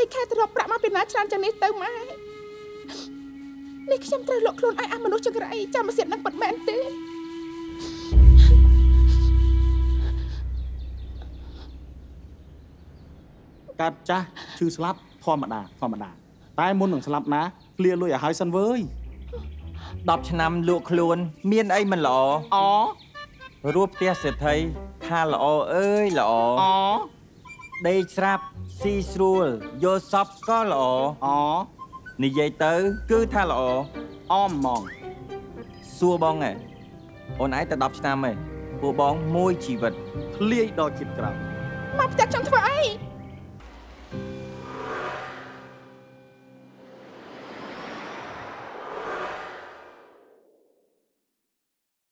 ខែទៅរកប្រាក់មកពីណាច្រើនចឹងនេះទៅម៉ែនេះខ្ញុំត្រូវលក់ខ្លួនឯងអាមនុស្សចង្រៃចាំមកសៀតនឹងពិតមែនទេកាត់ចាស់ឈឺស្លាប់ធម្មតាតែមុននឹងស្លាប់ណាឃ្លាលុយឲ្យហើយសិនវើយ 10ឆ្នាំលក់ខ្លួនមានអីមិនល្អរួបផ្ទះសេដ្ឋីថាល្អអើយល្អដេកស្រាប់ស៊ីស្រួលយកសពក៏ល្អនិយាយទៅគឺថាល្អអមហ្មងសួរបងឯងអូនឯងតែ10ឆ្នាំឯងពួកបងមួយជីវិតធ្លាយដល់ជាតិក្រោយមកផ្ទះខ្ញុំធ្វើអី